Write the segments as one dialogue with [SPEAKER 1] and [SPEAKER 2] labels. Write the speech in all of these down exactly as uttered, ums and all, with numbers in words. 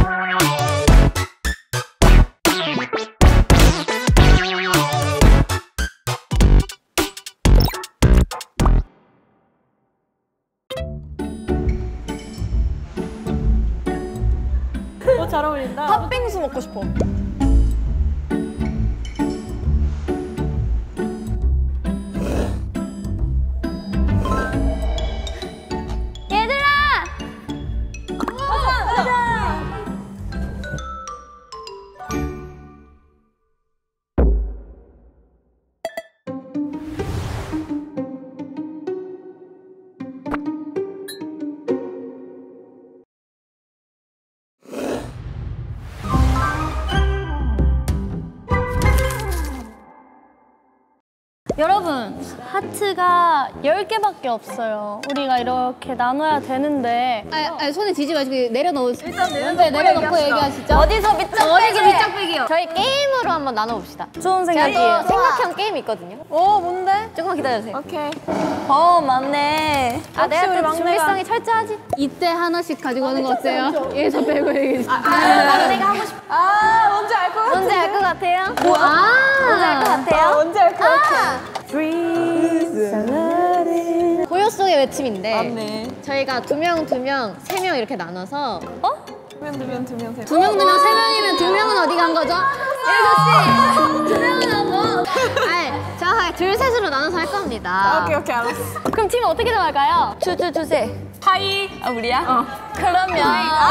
[SPEAKER 1] 어, 잘 어울린다.
[SPEAKER 2] 팥빙수 먹고 싶어.
[SPEAKER 3] 얘들아!
[SPEAKER 2] 가자! 가자!
[SPEAKER 3] 여러분, 하트가 열 개밖에 없어요. 우리가 이렇게 나눠야 되는데.
[SPEAKER 4] 아, 아 손에 쥐지 마시고 내려놓으세요.
[SPEAKER 2] 일단
[SPEAKER 4] 먼저 내려놓고 얘기하시죠.
[SPEAKER 3] 어디서 밑장
[SPEAKER 4] 어디서 밑장 빼기요? 저희 게임으로 한번 나눠봅시다.
[SPEAKER 3] 좋은
[SPEAKER 4] 제가
[SPEAKER 3] 생각이에요.
[SPEAKER 4] 또 생각한 게임이 있거든요.
[SPEAKER 2] 어, 뭔데?
[SPEAKER 4] 조금만 기다려주세요.
[SPEAKER 2] 오케이. 어, 맞네.
[SPEAKER 4] 아, 내가
[SPEAKER 2] 우리
[SPEAKER 4] 또
[SPEAKER 2] 막내가.
[SPEAKER 4] 준비성이 철저하지? 이때 하나씩 가지고 오는 거 어때요? 얘서 빼고 얘기. 아,
[SPEAKER 3] 막내가 하고 싶어.
[SPEAKER 2] 아, 뭔지 알 것 같아.
[SPEAKER 3] 뭔지 알 것 같아요?
[SPEAKER 4] 아,
[SPEAKER 3] 뭔지 알 것 같아요?
[SPEAKER 2] 아, 뭔지 알 것 같아.
[SPEAKER 4] 고요 속의 외침인데
[SPEAKER 2] 맞네.
[SPEAKER 4] 저희가 두 명, 두 명, 세 명 이렇게 나눠서
[SPEAKER 3] 어?
[SPEAKER 2] 두 명, 두 명, 두 명, 세 명.
[SPEAKER 4] 두 명, 두 명, 세 명이면 두 명은 어디 간 거죠? 일곱 시! 두 명은 하고 아니, 정확하게 둘, 셋으로 나눠서 할 겁니다.
[SPEAKER 2] 아, 오케이, 오케이, 알았어.
[SPEAKER 3] 그럼 팀 어떻게 정할까요?
[SPEAKER 2] 주주 주세. 하이. 아, 우리야? 어.
[SPEAKER 3] 그러면.
[SPEAKER 2] 아,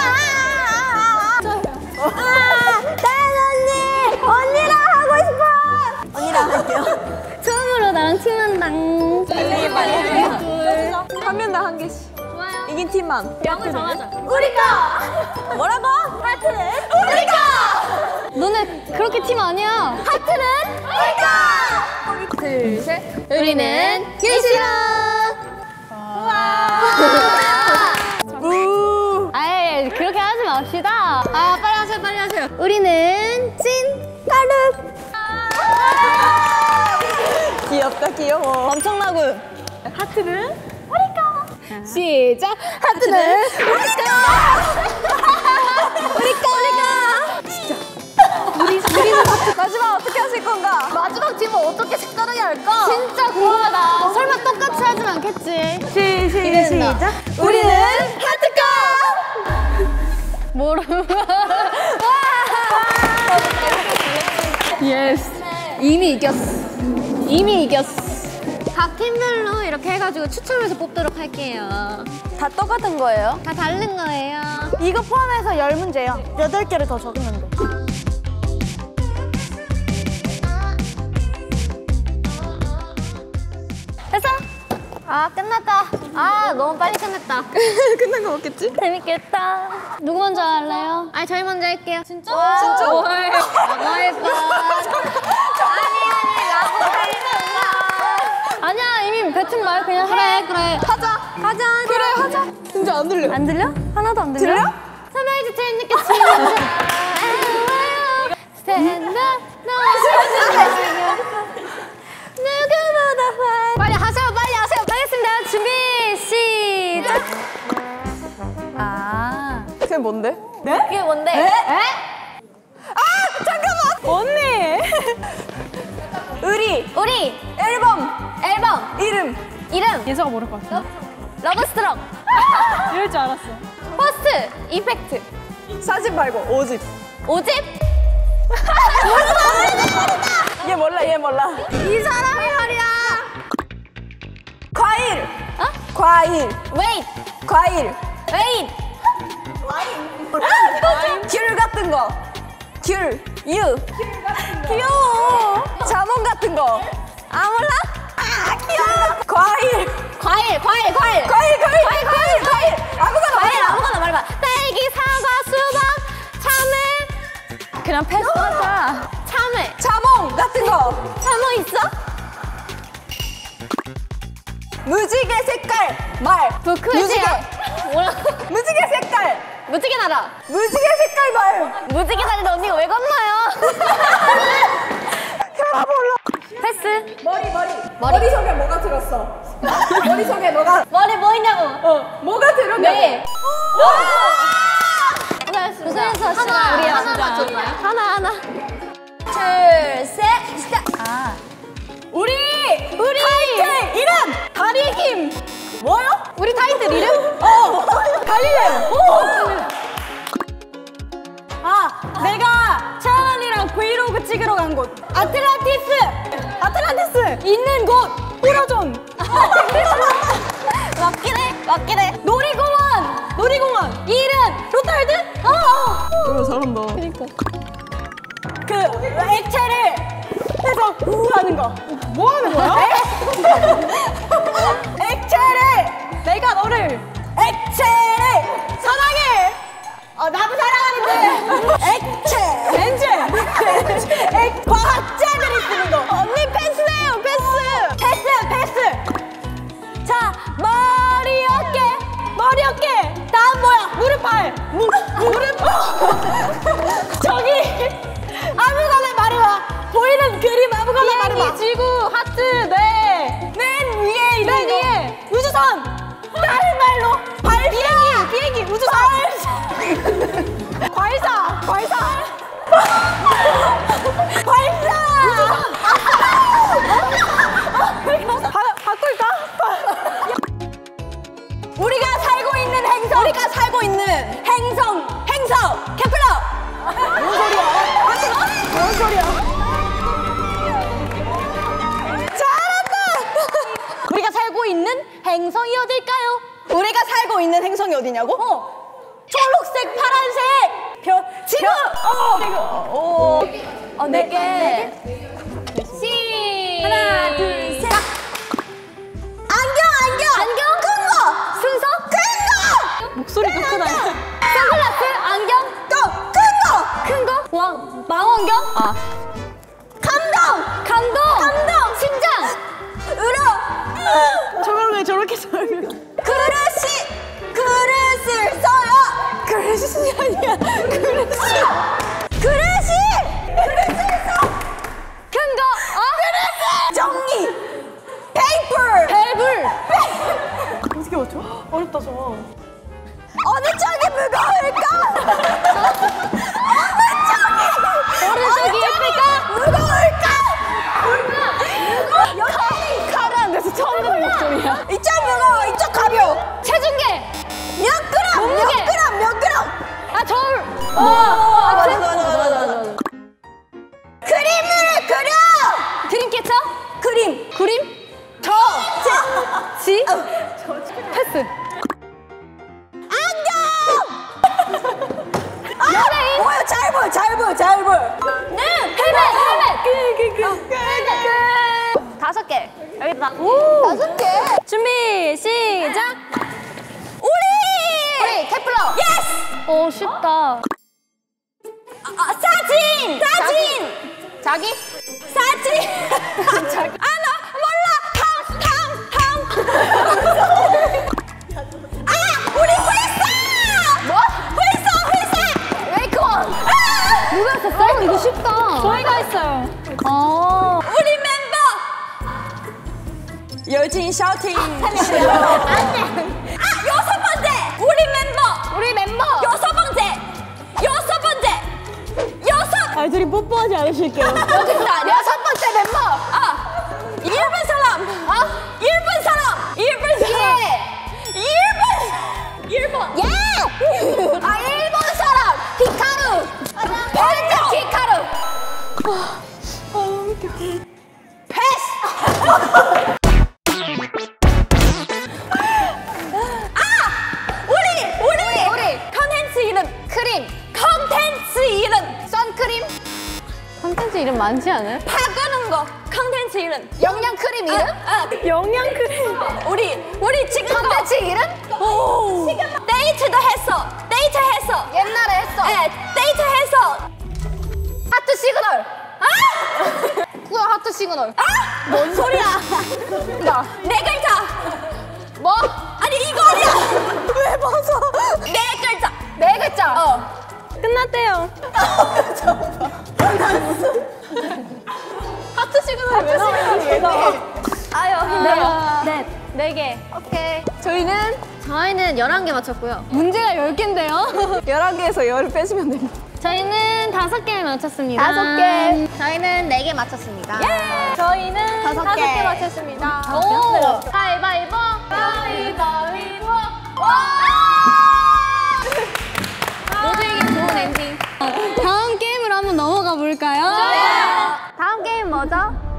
[SPEAKER 3] 다현 언니! 언니랑 하고 싶어! 언니랑 할게요. 처음으로 나랑 팀한당.
[SPEAKER 2] 빨리 빨리 해. 한 명당 한 개씩.
[SPEAKER 4] 좋아요.
[SPEAKER 2] 이긴 팀만.
[SPEAKER 4] 명을 정하자.
[SPEAKER 2] 우리가. 뭐라고? 하트는 우리가.
[SPEAKER 3] 너네 그렇게 팀 아니야.
[SPEAKER 2] 하트는 우리가. 둘, 셋.
[SPEAKER 4] 우리는 유시랑.
[SPEAKER 2] 우.
[SPEAKER 3] 아예 그렇게 하지 맙시다.
[SPEAKER 4] 아, 빨리 하세요, 빨리 하세요.
[SPEAKER 3] 우리는 찐 까르.
[SPEAKER 2] 귀엽다, 귀여워. 엄청나고. 하트는 우리가.
[SPEAKER 4] 시작.
[SPEAKER 2] 하트는 우리가. 우리가. 우리가. 진짜. 우리 우리는 하트. 마지막 어떻게 하실 건가?
[SPEAKER 3] 마지막 팀은 어떻게 색다르게 할까? 진짜 궁금하다. 설마 똑같이 하진 않겠지?
[SPEAKER 2] 시, 시,
[SPEAKER 4] 기대된다.
[SPEAKER 2] 시작. 우리는 하트가.
[SPEAKER 3] 모르고.
[SPEAKER 4] 예스. 이미 이겼어. 이미 이겼어. 각 팀별로 이렇게 해가지고 추첨해서 뽑도록 할게요.
[SPEAKER 3] 다 똑같은 거예요?
[SPEAKER 4] 다 다른 거예요.
[SPEAKER 3] 이거 포함해서 열 문제요. 여덟 개를 더 적으면 돼. 됐어? 아, 끝났다. 아, 너무 빨리 끝났다.
[SPEAKER 2] 끝난 거 맞겠지?
[SPEAKER 3] 재밌겠다. 누구 먼저 할래요?
[SPEAKER 4] 아, 저희 먼저 할게요. 진짜?
[SPEAKER 2] 진짜?
[SPEAKER 4] 라고 할 뻔. 아니, 아니, 라고 할 뻔.
[SPEAKER 3] 아니야, 이미 뱉은 말 그냥 해.
[SPEAKER 4] 그래, 그래.
[SPEAKER 2] 하자.
[SPEAKER 4] 하자,
[SPEAKER 2] 그래, 하자. 진짜 안 들려.
[SPEAKER 3] 안 들려? 하나도 안 들려?
[SPEAKER 2] 들려?
[SPEAKER 4] 선아이즈 재밌게 치면 스탠드
[SPEAKER 3] 누구보다 빨리.
[SPEAKER 4] 빨리 하세요, 빨리 하세요.
[SPEAKER 3] 하겠습니다. 준비, 시작. 아,
[SPEAKER 2] 그게 뭔데? 네?
[SPEAKER 3] 그게 뭔데?
[SPEAKER 4] 에?
[SPEAKER 2] 아, 잠깐만. 언니. 의리.
[SPEAKER 3] 우리
[SPEAKER 2] 앨범.
[SPEAKER 3] 앨범
[SPEAKER 2] 이름.
[SPEAKER 3] 이름
[SPEAKER 1] 예서가 모를 것 같아.
[SPEAKER 3] 러브스트럭.
[SPEAKER 1] 이럴 줄 알았어.
[SPEAKER 3] 퍼스트 이펙트
[SPEAKER 2] 사집 말고 오집.
[SPEAKER 3] 오집.
[SPEAKER 2] 얘 몰라, 얘 몰라.
[SPEAKER 3] 이 사람이 말이야.
[SPEAKER 2] 과일.
[SPEAKER 3] 어?
[SPEAKER 2] 과일.
[SPEAKER 3] 웨이트
[SPEAKER 2] 과일.
[SPEAKER 3] 웨이트
[SPEAKER 2] 귤 같은 거. 귤. 유. 귀여워. 자몽 같은 거.
[SPEAKER 3] 아 몰라?
[SPEAKER 2] 아, 귀여워. 과일.
[SPEAKER 3] 과일 과일 과일
[SPEAKER 2] 과일, 과일, 과일, 과일, 과일. 아무거나
[SPEAKER 3] 과일
[SPEAKER 2] 말해봐.
[SPEAKER 3] 아무거나 말해봐. 딸기 사과 수박 참외. 그냥 패스하자. 참외
[SPEAKER 2] 자몽 같은 거.
[SPEAKER 3] 참외 있어?
[SPEAKER 2] 무지개 색깔. 말. 무지개.
[SPEAKER 3] 부크지야. 뭐라?
[SPEAKER 2] 무지개 색깔.
[SPEAKER 3] 무지개 나라.
[SPEAKER 2] 무지개 색깔 말.
[SPEAKER 3] 무지개 다리는 언니가 왜 건너요?
[SPEAKER 2] 아, 몰라.
[SPEAKER 3] 패스.
[SPEAKER 2] 머리, 머리. 머리 속에 뭐가 들었어? 머리 속에 뭐가.
[SPEAKER 3] 머리 뭐 있냐고.
[SPEAKER 2] 어, 뭐가 들었냐고.
[SPEAKER 3] 네. 하나 하나.
[SPEAKER 2] 둘, 셋, 시작. 아. 우리 우리 타이틀 이름 다리의 힘. 뭐요?
[SPEAKER 3] 우리 타이틀 이름?
[SPEAKER 2] 어. 갈릴레오. 아, 내가 채원이랑 브이로그 찍으러 간 곳. 아틀란티스. 아틀란티스 있는 곳. 호러존.
[SPEAKER 3] 맞긴 해. 맞긴 해.
[SPEAKER 2] 놀이공원. 놀이공원. 이름 로탈드. 어. 어, 잘한다. 그러니까. 그 액체를 해서 우 하는 거. 뭐 하는 거야? 액체를 내가 너를 액체를 사랑해. 어 나도 사랑하는데. 액체 렌즈. 액 과학자들이 쓰는 거. 언니 패스해요 패스. 패스 패스. 자 머리 어깨 머리 어깨. 다음 뭐야? 무릎 팔. 무 무릎. 저기. 아무거나 말해봐. 보이는 그림 아무거나 말해봐.
[SPEAKER 3] 지구, 하트, 네.
[SPEAKER 2] 맨 위에 있는
[SPEAKER 3] 맨
[SPEAKER 2] 거.
[SPEAKER 3] 위에.
[SPEAKER 2] 우주선. 다른 말로 발. 비행기. 비행기. 우주선. 발사. 발사. 발사. 우주선. 바, 바꿀까? 우리가 살고 있는 행성. 우리가 살고 있는 행성. 행성. 케플러. 뭔 소리야? 뭔 소리야? 잘한다! 우리가 살고 있는 행성이 어딜까요? 우리가 살고 있는 행성이 어디냐고? 어. 초록색, 파란색. 별, 지구. 어. 지구. 오. 어, 네 개.
[SPEAKER 3] 시.
[SPEAKER 2] 하나, 둘, 셋. 안경, 안경. 안경. 큰 거.
[SPEAKER 3] 순서?
[SPEAKER 2] 큰 거.
[SPEAKER 1] 목소리가 크다.
[SPEAKER 3] 선글라스, 안경,
[SPEAKER 2] 또, 큰 거.
[SPEAKER 3] 큰 거, 왕, 망원경. 아.
[SPEAKER 2] 감동.
[SPEAKER 3] 감동.
[SPEAKER 2] 감동.
[SPEAKER 3] 심장.
[SPEAKER 2] 으로.
[SPEAKER 1] 저걸 왜 저렇게 설명?
[SPEAKER 2] 그릇이 그릇을 써요. 그릇이 아니야. 그릇이 그릇이 그릇을 써.
[SPEAKER 3] 큰 거. 어?
[SPEAKER 2] 그릇을 정리. 페이퍼.
[SPEAKER 3] 벨불.
[SPEAKER 1] 어떻게 맞춰? 어렵다 저거.
[SPEAKER 2] 어느 쪽이 무거울까? 어느 쪽이
[SPEAKER 3] 어느 쪽이 예쁠까?
[SPEAKER 2] 무거울까? 여기 칼은 안 돼서 처음 듣는 목소리야. 이쪽 무거워, 이쪽 가벼워.
[SPEAKER 3] 체중계.
[SPEAKER 2] 몇 그램? 몇
[SPEAKER 3] 몸무게.
[SPEAKER 2] 그램? 몇 그램?
[SPEAKER 3] 아, 저울.
[SPEAKER 2] 어, 맞아, 맞아, 맞아, 맞아. 그림을 그려!
[SPEAKER 3] 드림캐쳐.
[SPEAKER 2] 그림.
[SPEAKER 3] 그림.
[SPEAKER 2] 저.
[SPEAKER 3] 지. 패스.
[SPEAKER 2] 안경!
[SPEAKER 3] 연예인.
[SPEAKER 2] 뭐야, 잘 보여, 잘 보여, 잘 보여.
[SPEAKER 3] 네. 헬멧. 헬멧.
[SPEAKER 2] 그, 그, 그.
[SPEAKER 3] 다섯 개. 여기다.
[SPEAKER 2] 다섯 개.
[SPEAKER 3] 준비, 시작.
[SPEAKER 2] 우리!
[SPEAKER 3] 우리 케플러.
[SPEAKER 2] 예스!
[SPEAKER 3] 오, 쉽다.
[SPEAKER 2] 아, 사진! 사진!
[SPEAKER 3] 자기?
[SPEAKER 2] 사진! 아, 나 몰라! 탕! 탕! 탕! 아! 우리 회사!
[SPEAKER 3] 뭐?
[SPEAKER 2] 회사! 회사!
[SPEAKER 3] 웨이크원.
[SPEAKER 2] 아!
[SPEAKER 3] 누가 했었어? 이거 쉽다. 저희가 했어요. 어.
[SPEAKER 2] 우리 멤버! 여진 샤우팅!
[SPEAKER 3] 안돼.
[SPEAKER 2] 아! 여섯 번째! 우리 멤버!
[SPEAKER 3] 우리 멤버.
[SPEAKER 2] 여섯 번째! 여섯 번째! 여섯!
[SPEAKER 1] 아이들이 뽀뽀하지 않으실게요.
[SPEAKER 2] 여기 있다! 여섯 번째 멤버! 아! 일본 사람! 아? 일본 사람! 일본 사람! 일본! 일본! 예! 아, 일본 사람! 히카루! 펜저! 히카루!
[SPEAKER 1] 아 웃겨.
[SPEAKER 2] 패스! 아! 우리! 우리! 우리! 컨텐츠 이름!
[SPEAKER 3] 크림.
[SPEAKER 2] 컨텐츠 이름!
[SPEAKER 3] 선크림. 콘텐츠 이름 많지 않아요?
[SPEAKER 2] 바꾸는 거! 컨텐츠 이름!
[SPEAKER 3] 영양 크림 이름?
[SPEAKER 2] 아,
[SPEAKER 1] 영양 크림.
[SPEAKER 2] 우리! 우리 지금
[SPEAKER 3] 콘텐츠 이름?
[SPEAKER 2] 오. 지금 데이트도 했어! 데이트 했어!
[SPEAKER 3] 옛날에 했어.
[SPEAKER 2] 네, 데이트 했어!
[SPEAKER 3] 하트 시그널.
[SPEAKER 2] 아!
[SPEAKER 3] 그거 하트 시그널.
[SPEAKER 2] 아! 뭔 소리야!
[SPEAKER 3] 나.
[SPEAKER 2] 네 글자!
[SPEAKER 3] 뭐?
[SPEAKER 2] 아니 이거 아니야! 왜 벗어? 네 글자!
[SPEAKER 3] 네 글자.
[SPEAKER 2] 어.
[SPEAKER 1] 끝났대요.
[SPEAKER 3] 하트 시그널 왜 나와?
[SPEAKER 2] 왜 나와? 아유 힘들어.
[SPEAKER 3] 네. 네 개. 오케이. 저희는 저희는 열한 개 맞췄고요. 문제가 열 개인데요.
[SPEAKER 2] 열한 개에서 열을 빼시면 됩니다.
[SPEAKER 3] 저희는 다섯 개 맞췄습니다.
[SPEAKER 2] 다섯 개.
[SPEAKER 4] 저희는 네 개 맞췄습니다.
[SPEAKER 1] 저희는
[SPEAKER 2] 다섯
[SPEAKER 1] 다섯
[SPEAKER 2] 개.
[SPEAKER 1] 개 맞췄습니다.
[SPEAKER 3] 오! 가위바위보! 가위바위보! 모두에게 좋은 엔딩. 다음 게임으로 한번 넘어가 볼까요?
[SPEAKER 2] 다음 게임 뭐죠?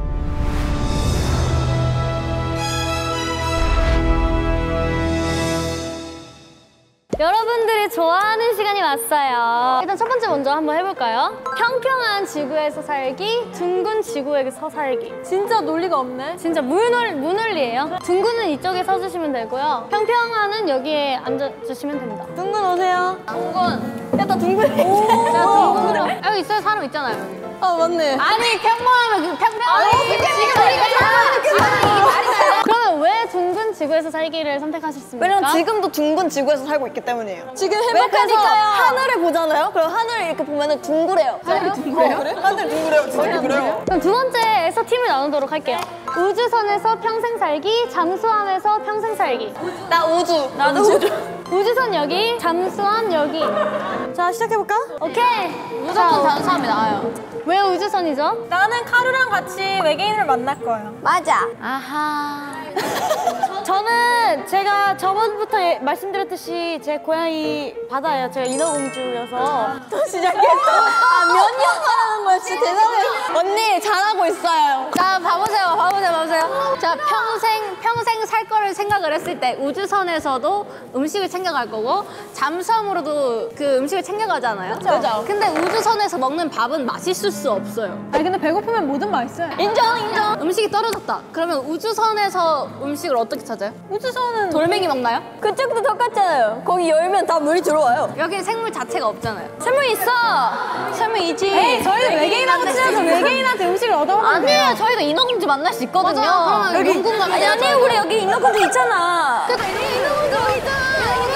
[SPEAKER 3] 여러분들이 좋아하는 시간이 왔어요. 일단 첫 번째 먼저 한번 해볼까요? 평평한 지구에서 살기, 둥근 지구에서 살기.
[SPEAKER 1] 진짜 논리가 없네.
[SPEAKER 3] 진짜 무논, 무논리예요. 둥근은 이쪽에 서주시면 되고요. 평평한은 여기에 앉아주시면 됩니다.
[SPEAKER 1] 둥근 오세요.
[SPEAKER 3] 둥근.
[SPEAKER 1] 야, 나 둥근해.
[SPEAKER 3] 자, 둥근으로. 여기 있어요. 사람 있잖아요. 여기.
[SPEAKER 1] 아, 맞네.
[SPEAKER 3] 아니, 평범하면 그 평평한. 지금 우리가 그러면 왜 둥근 지구에서 살기를 선택하셨습니까?
[SPEAKER 2] 왜냐면 지금도 둥근 지구에서 살고 있기 때문이에요.
[SPEAKER 1] 지금
[SPEAKER 2] 그래서
[SPEAKER 1] 행복하니까요.
[SPEAKER 2] 하늘을 보잖아요. 그럼 하늘을 이렇게 보면은 둥그래요.
[SPEAKER 3] 하늘이 둥그래요?
[SPEAKER 2] 그래? 하늘 둥그래요. 진짜 그래요.
[SPEAKER 3] 그럼 두 번째에서 팀을 나누도록 할게요. 우주선에서 평생 살기, 잠수함에서 평생 살기.
[SPEAKER 2] 나 우주.
[SPEAKER 1] 나도 우주.
[SPEAKER 3] 우주선 여기, 잠수함 여기.
[SPEAKER 1] 자, 시작해볼까?
[SPEAKER 3] 오케이. 무조건 잠수함이 나와요. 왜 우주선이죠?
[SPEAKER 1] 나는 카루랑 같이 외계인을 만날 거예요.
[SPEAKER 2] 맞아.
[SPEAKER 3] 아하. 저는 제가 저번부터 예- 말씀드렸듯이 제 고향이 바다예요. 제가 인어공주여서.
[SPEAKER 2] 또 시작했어. 아, 몇 년 말하는 거야. 진짜 대단해. 언니, 잘하고 있어요.
[SPEAKER 3] 자, 봐보세요, 봐보세요, 봐보세요. 자, 평생, 평생 살 거를 생각을 했을 때 우주선에서도 음식을 챙겨갈 거고 잠수함으로도 그 음식을 챙겨가잖아요.
[SPEAKER 2] 그죠.
[SPEAKER 3] 근데 우주선에서 먹는 밥은 맛있을 수 없어요.
[SPEAKER 1] 아니, 근데 배고프면 뭐든 맛있어요.
[SPEAKER 3] 인정, 인정. 음식이 떨어졌다. 그러면 우주선에서 음식을 어떻게 찾아요?
[SPEAKER 1] 우주선은
[SPEAKER 3] 돌멩이 먹나요?
[SPEAKER 2] 그쪽도 똑같잖아요. 거기 열면 다 물이 들어와요.
[SPEAKER 3] 여기는 생물 자체가 없잖아요. 생물 있어! 생물 있지.
[SPEAKER 1] 에이, 저희는 외계인하고 친해서 외계인한테 음식을 얻어먹으면 돼요.
[SPEAKER 3] 아니에요. 저희도 인어공주 만날 수 있거든요.
[SPEAKER 2] 맞아. 그러면
[SPEAKER 3] 여기 용궁 가면
[SPEAKER 2] 아니, 아니, 우리 여기 인어공주 있잖아.
[SPEAKER 3] 그래도 인어공주 있잖아.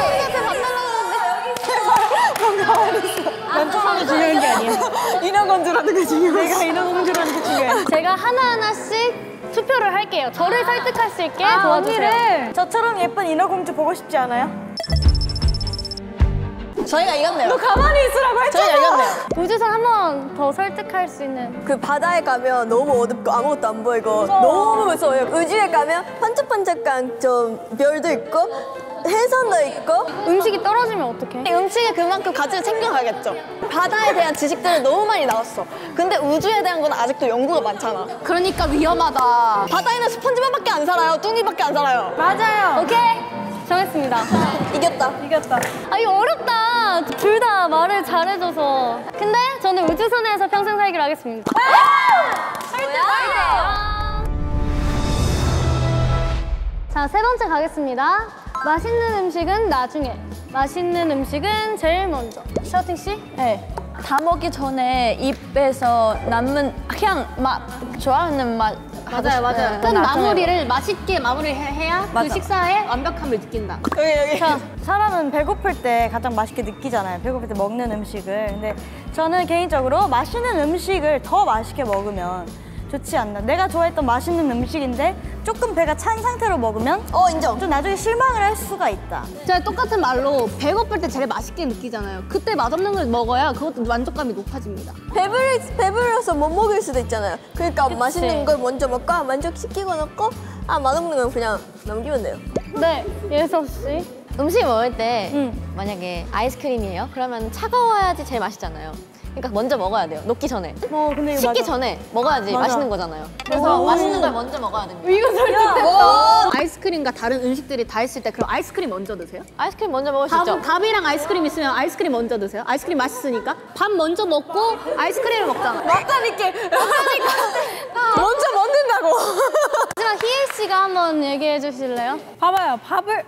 [SPEAKER 1] 만족하는 게 중요한 게 아니에요. 인어공주라는 게 중요해. 내가 인어공주라는 게 중요해.
[SPEAKER 3] 제가 하나하나씩 투표를 할게요. 저를 설득할 수 있게
[SPEAKER 1] 아,
[SPEAKER 3] 도와주세요.
[SPEAKER 1] 언니를 저처럼 예쁜 인어공주 보고 싶지 않아요?
[SPEAKER 2] 저희가 이겼네요.
[SPEAKER 1] 너 가만히 있으라고 했잖아.
[SPEAKER 2] 저희가 이겼네요.
[SPEAKER 3] 우주선 한 번 더 설득할 수 있는.
[SPEAKER 2] 그 바다에 가면 너무 어둡고 아무것도 안 보이고 너무 무서워요. 우주에 가면 반짝반짝한 좀 별도 있고 해선도 있고
[SPEAKER 3] 음식이 떨어지면 어떡해?
[SPEAKER 2] 음식에 그만큼 가치를 챙겨가겠죠. 바다에 대한 지식들이 너무 많이 나왔어. 근데 우주에 대한 건 아직도 연구가 많잖아.
[SPEAKER 3] 그러니까 위험하다.
[SPEAKER 2] 바다에는 스펀지밥밖에 안 살아요. 뚱이밖에 안 살아요.
[SPEAKER 1] 맞아요.
[SPEAKER 3] 오케이. 정했습니다.
[SPEAKER 2] 이겼다.
[SPEAKER 1] 이겼다.
[SPEAKER 3] 아, 이거 어렵다. 둘 다 말을 잘해줘서. 근데 저는 우주선에서 평생 살기로 하겠습니다. 뭐야? 자, 세 번째 가겠습니다. 맛있는 음식은 나중에, 맛있는 음식은 제일 먼저. 샤오팅 씨?
[SPEAKER 2] 네. 다 먹기 전에 입에서 남은 향, 맛, 좋아하는 맛.
[SPEAKER 3] 맞아요, 맞아요. 큰 마무리를 맛있게 마무리해야 그 식사의 완벽함을 느낀다.
[SPEAKER 2] 여기 여기.
[SPEAKER 1] 자, 사람은 배고플 때 가장 맛있게 느끼잖아요. 배고플 때 먹는 음식을. 근데 저는 개인적으로 맛있는 음식을 더 맛있게 먹으면 좋지 않나. 내가 좋아했던 맛있는 음식인데 조금 배가 찬 상태로 먹으면
[SPEAKER 2] 어 인정.
[SPEAKER 1] 좀 나중에 실망을 할 수가 있다.
[SPEAKER 3] 제가 똑같은 말로 배고플 때 제일 맛있게 느끼잖아요. 그때 맛없는 걸 먹어야 그것도 만족감이 높아집니다.
[SPEAKER 2] 배불 배불러서 못 먹을 수도 있잖아요. 그러니까 맛있는 걸 먼저 먹고 아, 만족시키고 놓고 아 맛없는 건 그냥 넘기면 돼요.
[SPEAKER 3] 네, 예섭 씨.
[SPEAKER 5] 음식 먹을 때
[SPEAKER 1] 응.
[SPEAKER 5] 만약에 아이스크림이에요? 그러면 차가워야지 제일 맛있잖아요. 그러니까 먼저 먹어야 돼요. 녹기 전에.
[SPEAKER 1] 어, 근데 이거
[SPEAKER 5] 식기
[SPEAKER 1] 맞아.
[SPEAKER 5] 전에 먹어야지
[SPEAKER 1] 맞아.
[SPEAKER 5] 맛있는 거잖아요. 그래서 맛있는 걸 먼저 먹어야 됩니다.
[SPEAKER 3] 이거 설득됐다. 아이스크림과 다른 음식들이 다 있을 때 그럼 아이스크림 먼저 드세요?
[SPEAKER 5] 아이스크림 먼저 먹을 수
[SPEAKER 3] 밥,
[SPEAKER 5] 있죠?
[SPEAKER 3] 밥이랑 아이스크림 있으면 아이스크림 먼저 드세요. 아이스크림 맛있으니까. 밥 먼저 먹고 아이스크림을 먹잖아.
[SPEAKER 2] 맞다니까. 먼저 먹는다고.
[SPEAKER 3] 하지만 희애 씨가 한번 얘기해 주실래요?
[SPEAKER 1] 봐봐요, 밥을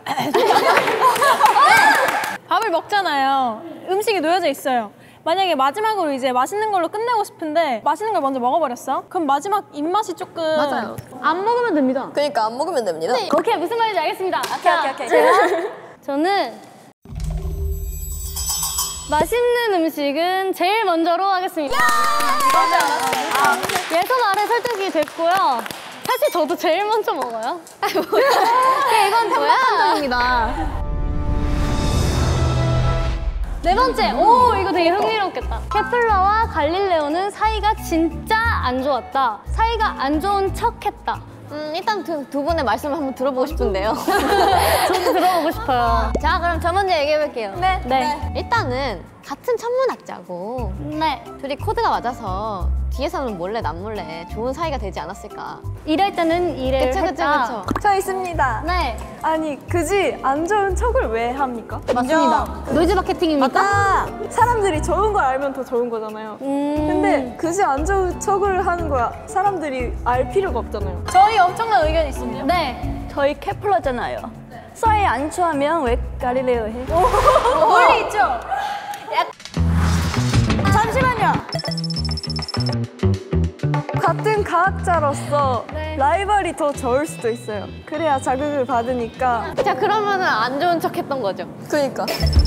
[SPEAKER 1] 밥을 먹잖아요. 음식이 놓여져 있어요. 만약에 마지막으로 이제 맛있는 걸로 끝내고 싶은데 맛있는 걸 먼저 먹어버렸어? 그럼 마지막 입맛이 조금
[SPEAKER 3] 맞아요. 안 먹으면 됩니다.
[SPEAKER 2] 그러니까 안 먹으면 됩니다.
[SPEAKER 3] 오케이, 무슨 말인지 알겠습니다.
[SPEAKER 2] 오케이 오케이 오케이.
[SPEAKER 3] 제가 저는 맛있는 음식은 제일 먼저로 하겠습니다. 아, 예서 말에 설득이 됐고요. 사실 저도 제일 먼저 먹어요. 네, 이건 평범한적입니다. 네 번째, 오 이거 되게 흥미롭겠다. 좋았다. 케플러와 갈릴레오는 사이가 진짜 안 좋았다. 사이가 안 좋은 척했다.
[SPEAKER 5] 음, 일단 두, 두 분의 말씀을 한번 들어보고 싶은데요.
[SPEAKER 3] 저도 들어보고 싶어요.
[SPEAKER 5] 자, 그럼 저 먼저 얘기해볼게요.
[SPEAKER 3] 네. 네.
[SPEAKER 5] 일단은 같은 천문학자고
[SPEAKER 3] 네.
[SPEAKER 5] 둘이 코드가 맞아서 뒤에서는 몰래 남몰래 좋은 사이가 되지 않았을까.
[SPEAKER 3] 일할 때는 일을
[SPEAKER 5] 그쵸, 그쵸,
[SPEAKER 3] 했다.
[SPEAKER 5] 그쵸.
[SPEAKER 6] 저 있습니다.
[SPEAKER 3] 네.
[SPEAKER 6] 아니 그지 안 좋은 척을 왜 합니까?
[SPEAKER 3] 맞습니다. 노이즈 마케팅입니까?
[SPEAKER 6] 아, 사람들이 좋은 걸 알면 더 좋은 거잖아요.
[SPEAKER 3] 음.
[SPEAKER 6] 근데 그지 안 좋은 척을 하는 거야. 사람들이 알 필요가 없잖아요.
[SPEAKER 2] 저희 엄청난 의견이 있습니다.
[SPEAKER 3] 네.
[SPEAKER 1] 저희 케플러잖아요. 사이 안 좋아하면 왜 갈릴레오 해?
[SPEAKER 2] 원리 있죠?
[SPEAKER 1] 잠시만요.
[SPEAKER 6] 같은 과학자로서
[SPEAKER 3] 네.
[SPEAKER 6] 라이벌이 더 좋을 수도 있어요. 그래야 자극을 받으니까.
[SPEAKER 5] 자, 그러면은 안 좋은 척 했던 거죠.
[SPEAKER 6] 그러니까.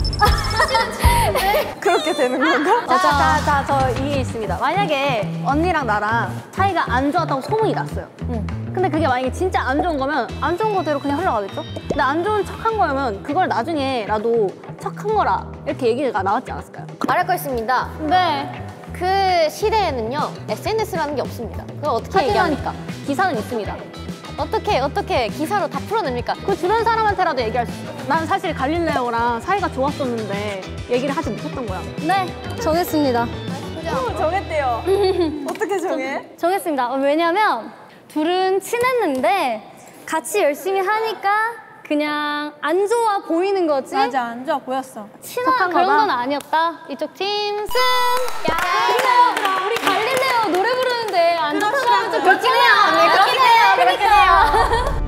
[SPEAKER 6] 그렇게 되는 건가?
[SPEAKER 3] 자, 자, 자, 저 이게 있습니다. 만약에 언니랑 나랑 사이가 안 좋았다고 소문이 났어요. 응. 근데 그게 만약에 진짜 안 좋은 거면 안 좋은 거대로 그냥 흘러가겠죠? 근데 안 좋은 척 한 거면 그걸 나중에라도 척한 거라 이렇게 얘기가 나왔지 않았을까요?
[SPEAKER 5] 말할 거 있습니다.
[SPEAKER 3] 네.
[SPEAKER 5] 그 시대에는요, 에스엔에스라는 게 없습니다. 그걸 어떻게
[SPEAKER 3] 하긴
[SPEAKER 5] 얘기합니까?
[SPEAKER 3] 하니까. 기사는 있습니다.
[SPEAKER 5] 어떻게, 어떻게 기사로 다 풀어냅니까?
[SPEAKER 3] 그 주변 사람한테라도 얘기할 수 있어. 난 사실 갈릴레오랑 사이가 좋았었는데 얘기를 하지 못했던 거야. 네, 정했습니다.
[SPEAKER 6] 어, 정했대요. 어떻게 정해?
[SPEAKER 3] 정했습니다. 어, 왜냐면 둘은 친했는데 같이 열심히 하니까 그냥 안 좋아 보이는 거지.
[SPEAKER 2] 맞아, 안 좋아 보였어.
[SPEAKER 3] 친한 그런 건 아니었다. 이쪽 팀 승. 야, 우리 갈릴레오 노래 부르는데 안 좋다면 좀 그렇긴 해요. 네, 그렇긴 해요. 그렇긴 해요.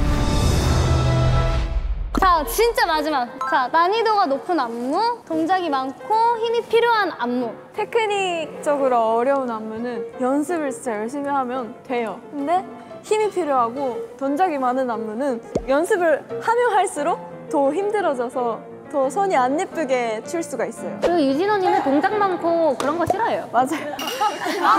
[SPEAKER 3] 자, 진짜 마지막. 자, 난이도가 높은 안무, 동작이 많고 힘이 필요한 안무.
[SPEAKER 6] 테크닉적으로 어려운 안무는 연습을 진짜 열심히 하면 돼요. 근데 힘이 필요하고 동작이 많은 안무는 연습을 하면 할수록 더 힘들어져서 더 손이 안 예쁘게 출 수가 있어요.
[SPEAKER 3] 그리고 유진 언니는 동작 많고 그런 거 싫어해요.
[SPEAKER 6] 맞아요. 아,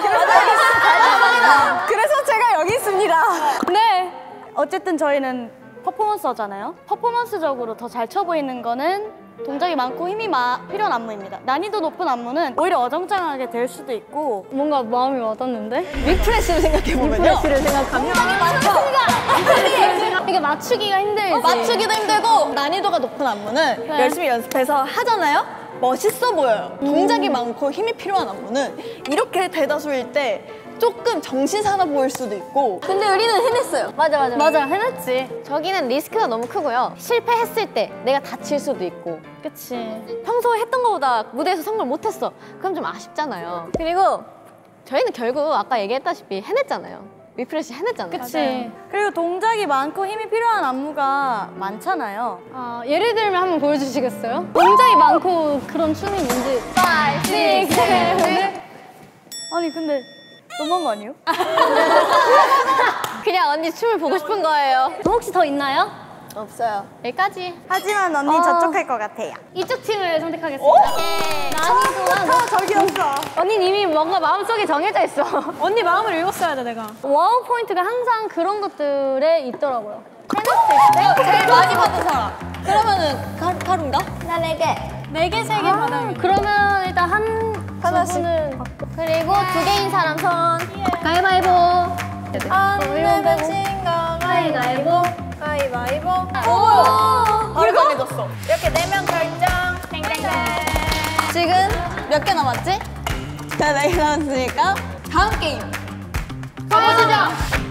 [SPEAKER 6] 그래서 제가 여기 있습니다.
[SPEAKER 1] 네. 어쨌든 저희는 퍼포먼서잖아요. 퍼포먼스적으로 더 잘 쳐 보이는 거는 동작이 많고 힘이 마, 필요한 안무입니다. 난이도 높은 안무는 오히려 어정쩡하게 될 수도 있고
[SPEAKER 3] 뭔가 마음이 와닿는데?
[SPEAKER 1] 리프레시를 생각해보면요.
[SPEAKER 3] 리프레시를 생각하면 이게 맞추기가 힘들지.
[SPEAKER 1] 맞추기도 힘들고 난이도가 높은 안무는
[SPEAKER 3] 네.
[SPEAKER 1] 열심히 연습해서 하잖아요? 멋있어 보여요. 동작이 많고 힘이 필요한 안무는 이렇게 대다수일 때 조금 정신사나 보일 수도 있고 근데 우리는 해냈어요.
[SPEAKER 3] 맞아 맞아 맞아 해냈지.
[SPEAKER 5] 저기는 리스크가 너무 크고요. 실패했을 때 내가 다칠 수도 있고.
[SPEAKER 3] 그치.
[SPEAKER 5] 평소에 했던 것보다 무대에서 성공 못했어. 그럼 좀 아쉽잖아요. 그리고 저희는 결국 아까 얘기했다시피 해냈잖아요. 리프레시 해냈잖아요.
[SPEAKER 3] 그치.
[SPEAKER 1] 그리고 동작이 많고 힘이 필요한 안무가 많잖아요.
[SPEAKER 3] 아, 예를 들면 한번 보여주시겠어요? 동작이 많고 그런 춤이 뭔지. five, six, seven.
[SPEAKER 1] 아니 근데 너무한 거 아니에요?
[SPEAKER 5] 그냥 언니 춤을 보고 싶은 거예요.
[SPEAKER 3] 혹시 더 있나요?
[SPEAKER 1] 없어요.
[SPEAKER 5] 여기까지.
[SPEAKER 1] 하지만 언니
[SPEAKER 3] 어.
[SPEAKER 1] 저쪽 할 것 같아요.
[SPEAKER 3] 이쪽 팀을 선택하겠습니다. 난이도가
[SPEAKER 6] 저기였어.
[SPEAKER 3] 언니는 이미 뭔가 마음속에 정해져 있어.
[SPEAKER 2] 언니 마음을 읽었어야 돼, 내가.
[SPEAKER 3] 와우 포인트가 항상 그런 것들에 있더라고요.
[SPEAKER 1] 제일 많이 받은 사람. 그러면은 가, 가루인가?
[SPEAKER 2] 네 개, 세 개 받아요.
[SPEAKER 3] 그러면 일단 한
[SPEAKER 1] 하나씩.
[SPEAKER 3] 분을
[SPEAKER 5] 그리고 두 개인 사람 손.
[SPEAKER 3] 가위바위보.
[SPEAKER 2] 안
[SPEAKER 3] 이건
[SPEAKER 2] 내면
[SPEAKER 3] 빼고.
[SPEAKER 2] 진거
[SPEAKER 3] 가위바위보.
[SPEAKER 2] 가위바위보.
[SPEAKER 1] 오! 바로 정해졌어. 이렇게 네 명 결정. 지금 몇 개 남았지? 자, 네 개 남았으니까 다음 게임.
[SPEAKER 3] 가보시죠.